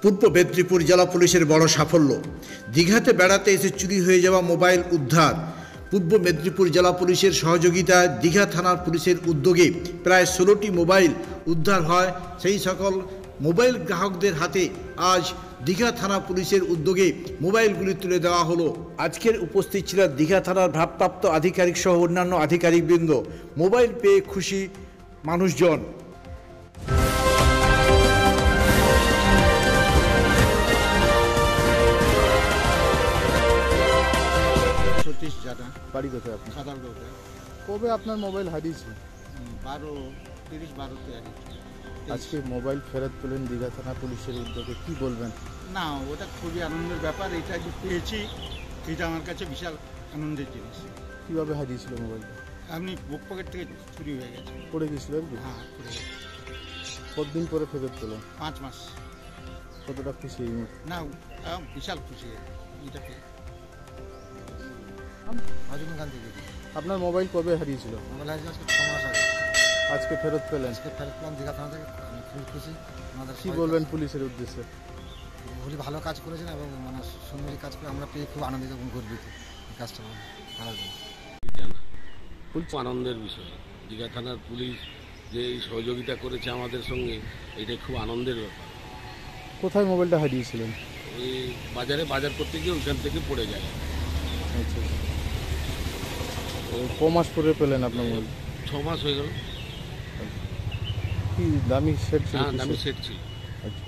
পূর্ব মেদিনীপুর জেলা পুলিশের বড় সাফল্য। দীঘাতে বেড়াতে এসে চুরি হয়ে যাওয়া মোবাইল উদ্ধার। পূর্ব মেদিনীপুর জেলা পুলিশের সহযোগিতায় দীঘা থানার পুলিশের উদ্যোগে প্রায় 16টি মোবাইল উদ্ধার হয়। সেই সকল মোবাইল গ্রাহকদের হাতে আজ দীঘা থানা পুলিশের উদ্যোগে মোবাইলগুলি তুলে দেওয়া হলো। আজকের উপস্থিত ছিলেন দীঘা থানার ভারপ্রাপ্ত আধিকারিক সহ অন্যান্য আধিকারিকবৃন্দ। মোবাইল পেয়ে খুশি মানুষজন। বাড়ি কোথায় আপনার? কবে আপনার মোবাইল হারিয়েছে? 12-30-12-তে আজকে মোবাইল ফেরত পেলেন দীঘা থানা পুলিশের উদ্যোগে, কি বলবেন? না, ওটা খুবই আনন্দের ব্যাপার। এটা যে পেয়েছি এটা আমার কাছে বিশাল আনন্দের জিনিস। কীভাবে হারিয়েছিল মোবাইলটা? আপনি বুক পকেট থেকে চুরি হয়ে গেছে। পড়ে গেছিল আর কি? হ্যাঁ, পড়ে গেছে। কতদিন পরে ফেরত পেলেন? 5 মাস। কতটা খুশি এই মুহূর্তে? না, বিশাল খুশি এটা পেয়ে। আপনার মোবাইল কবে হারিয়েছিল? মোবাইল হারিয়েছে আজকে 6 মাস আগে। আজকে ফেরত পেলেন? আজকে ফেরত পেলাম দীঘা থানা থেকে। আমি খুবই খুশি। আমাদের কি বলবেন পুলিশের উদ্দেশ্যে? খুবই ভালো কাজ করেছেন এবং সুন্দরী কাজ করে আমরা পেয়ে খুব আনন্দিত এবং গর্বিত। এই কাজটা ভালো জন্য খুব আনন্দের বিষয়। দীঘা থানার পুলিশ যে সহযোগিতা করেছে আমাদের সঙ্গে, এটা খুব আনন্দের ব্যাপার। কোথায় মোবাইলটা হারিয়েছিলেন? ওই বাজার করতে গিয়ে ওইখান থেকে পড়ে যায়। আচ্ছা, ক মাস পরে পেলেন আপনার মোবাইল? 6 মাস হয়ে গেল। কি দামি সেট ছিল? হ্যাঁ, দামি সেট ছিল। আচ্ছা।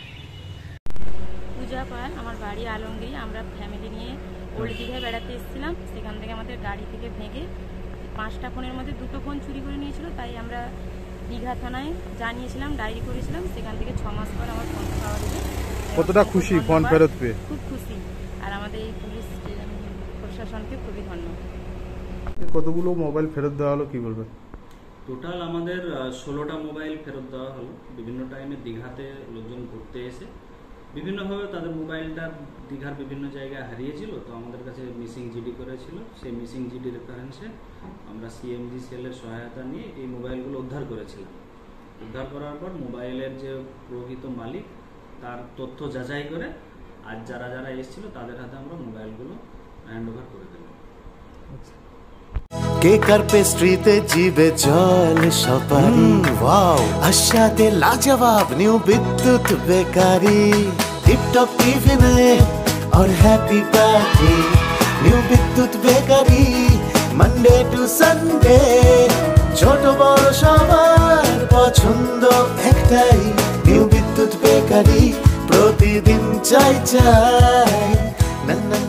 পূজা পাল, আমার বাড়ি আলমগিরি। আমরা ফ্যামিলি নিয়ে ওল্ড দীঘায় বেড়াতে এসেছিলাম। সেখান থেকে আমাদের গাড়ি থেকে ভেঙে 5টা ফোনের মধ্যে 2টো ফোন চুরি করে নিয়েছিল। তাই আমরা দীঘা থানায় জানিয়েছিলাম, ডায়েরি করেছিলাম। সেখান থেকে 6 মাস পর আমার ফোনটা পাওয়া গেছে। কতটা খুশি ফোন ফেরত পেয়ে? খুব খুশি। আর আমাদের এই পুলিশ প্রশাসনকে খুবই ধন্যবাদ। কতগুলো মোবাইল ফেরত দেওয়া হলো, কি বলবেন? টোটাল আমাদের 16টা মোবাইল ফেরত দেওয়া হলো। বিভিন্ন টাইমে দীঘাতে লোকজন ঘুরতে এসে বিভিন্নভাবে তাদের মোবাইলটা দীঘার বিভিন্ন জায়গায় হারিয়েছিল, তো আমাদের কাছে মিসিং জিডি করেছিল। সেই মিসিং জিডি রেফারেন্সে আমরা সিএমজি সেলের সহায়তা নিয়ে এই মোবাইলগুলো উদ্ধার করেছিলাম। উদ্ধার করার পর মোবাইলের যে প্রকৃত মালিক তার তথ্য যাচাই করে আজ যারা যারা এসেছিল তাদের হাতে আমরা মোবাইলগুলো হ্যান্ড ওভার করে দিলাম। কেক আর পেস্ট্রিতে জিবে জল সপারি, ওয়াও আশাতে লাজবাব নিউ বিদ্যুৎ বেকারি, টিপটপ টিফিনে और happy party new Bidyut bakery, Monday to Sunday ছোট বড় সবার পছন্দ একটাই, নিউ বিদ্যুৎ বেকারি প্রতিদিন চাই চাই না না।